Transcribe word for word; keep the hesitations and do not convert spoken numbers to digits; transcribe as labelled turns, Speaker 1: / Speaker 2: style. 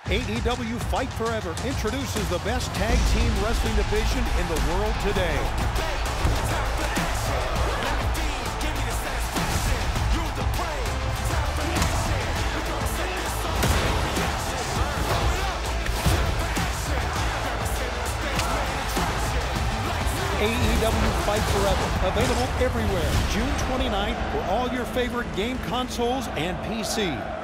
Speaker 1: A E W Fight Forever introduces the best tag team wrestling division in the world today. A E W Fight Forever, available everywhere, June twenty-ninth for all your favorite game consoles and P C.